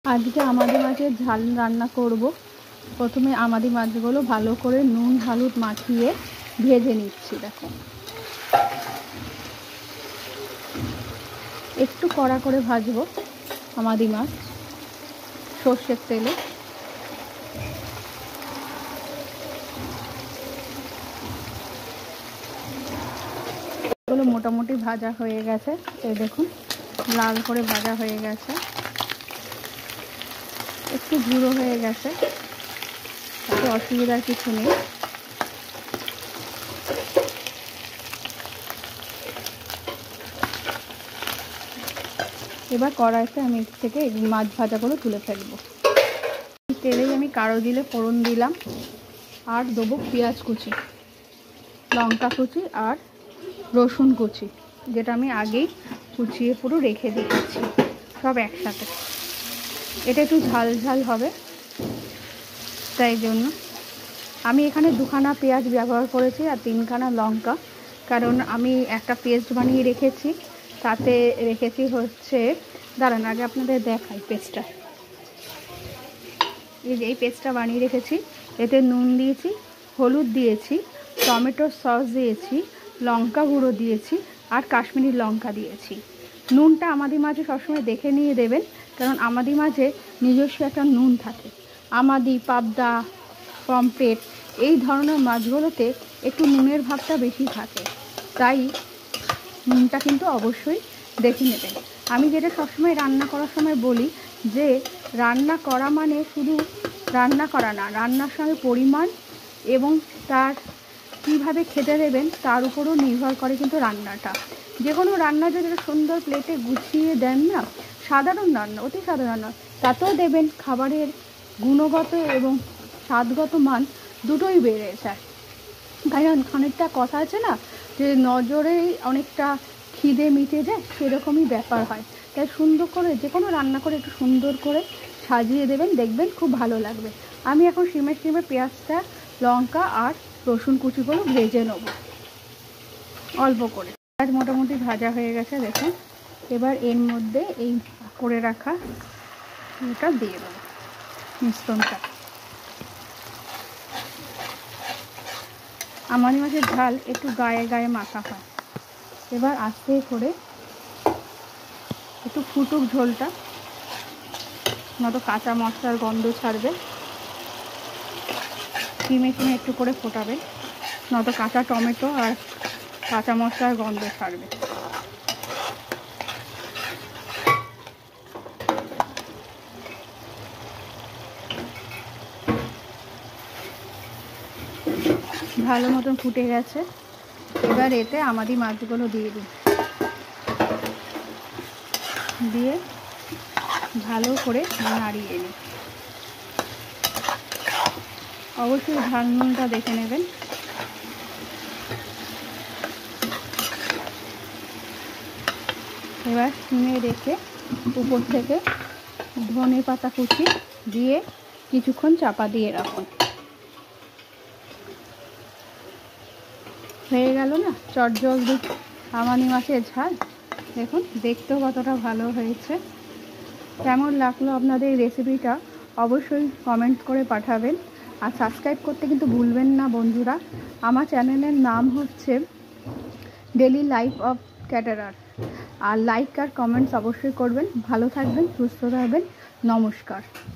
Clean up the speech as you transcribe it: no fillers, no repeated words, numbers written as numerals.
আজকে আমাদি মাছের ঝাল রান্না করব। প্রথমে আমাদি মাছগুলো ভালো করে নুন হলুদ মাখিয়ে ভেজে নিচ্ছি। দেখো একটু কড়া করে ভাজবো আমাদি মাছ সর্ষের তেলে। এগুলো মোটামুটি ভাজা হয়ে গেছে, এই দেখুন লাল করে ভাজা হয়ে গেছে, একটু ঝুড়ো হয়ে গেছে, তাতে অসুবিধার কিছু নেই। এবার কড়াইতে আমি এর থেকে মাছ ভাজাগুলো তুলে ফেলবো। তেলেই আমি কালো জিরে ফোড়ন দিলাম, আর দেবো পেঁয়াজ কুচি, লঙ্কা কুচি আর রসুন কুচি, যেটা আমি আগেই কুচিয়ে পুরো রেখে দিয়েছি সব একসাথে। এটা একটু ঝাল ঝাল হবে, তাই জন্য আমি এখানে 2খানা পেঁয়াজ ব্যবহার করেছি আর 3খানা লঙ্কা, কারণ আমি একটা পেস্ট বানিয়ে রেখেছি। তাতে রেখেছি হচ্ছে, দাঁড়ান আগে আপনাদের দেখাই পেস্টটা। এই পেস্টটা বানিয়ে রেখেছি, এতে নুন দিয়েছি, হলুদ দিয়েছি, টমেটো সস দিয়েছি, লঙ্কা গুঁড়ো দিয়েছি আর কাশ্মীরি লঙ্কা দিয়েছি। নুনটা আমাদি মাছে সবসময় দেখে নিয়ে দেবেন, কারণ আমাদি মাছে নিজস্ব একটা নুন থাকে। আমাদি, পাবদা, পমফ্রেট এই ধরনের মাছগুলোতে একটু নুনের ভাবটা বেশি থাকে, তাই নুনটা কিন্তু অবশ্যই দেখে নেবেন। আমি যেটা সবসময় রান্না করার সময় বলি যে রান্না করা মানে শুধু রান্না করা না, রান্নার সঙ্গে পরিমাণ এবং তার কীভাবে খেতে দেবেন তার উপরও নির্ভর করে কিন্তু রান্নাটা। যে কোনো রান্না যদি সুন্দর প্লেটে গুছিয়ে দেন না, সাধারণ রান্না অতি সাধারণ রান্না, তাতেও দেবেন খাবারের গুণগত এবং স্বাদগত মান দুটোই বেড়ে যায়। কারণ খানিকটা কথা আছে না যে নজরেই অনেকটা খিদে মিটে যায়, সেরকমই ব্যাপার হয়। তাই সুন্দর করে যে কোনো রান্না করে একটু সুন্দর করে সাজিয়ে দেবেন, দেখবেন খুব ভালো লাগবে। আমি এখন সিমে পেঁয়াজটা, লঙ্কা আর রসুন কুচিগুলো ভেজে নেব অল্প করে। পেঁয়াজ মোটামুটি ভাজা হয়ে গেছে দেখুন। এবার এর মধ্যে এই করে রাখা এটা দিয়ে দেবো মিশ্রণটা। আমাদি মাছের ঝাল একটু গায়ে গায়ে মাখা হয়। এবার আস্তে করে একটু ফুটুক ঝোলটা, নয়তো কাঁচা মশলার গন্ধ ছাড়বে। চিমে একটু করে ফোটাবেন, নয়তো কাঁচা টমেটো আর কাঁচা মশলার গন্ধ ছাড়বে। ভালো মতন ফুটে গেছে, এবার এতে আমাদি মাছগুলো দিয়ে দিই, দিয়ে ভালো করে নাড়িয়ে নিই। অবশ্যই ঝাল নুনটা দেখে নেবেন। এবার সিমে রেখে উপর থেকে ধনে পাতা কুচি দিয়ে কিছুক্ষণ চাপা দিয়ে রাখুন। হয়ে গেল না চটজলদি আমাদি মাছের ঝাল। দেখুন দেখতেও কতটা ভালো হয়েছে। কেমন লাগলো আপনাদের এই রেসিপিটা অবশ্যই কমেন্ট করে পাঠাবেন, আর সাবস্ক্রাইব করতে কিন্তু ভুলবেন না বন্ধুরা। আমার চ্যানেলের নাম হচ্ছে ডেলি লাইফ অফ ক্যাটারার। আর লাইক আর কমেন্টস অবশ্যই করবেন। ভালো থাকবেন, সুস্থ থাকবেন, নমস্কার।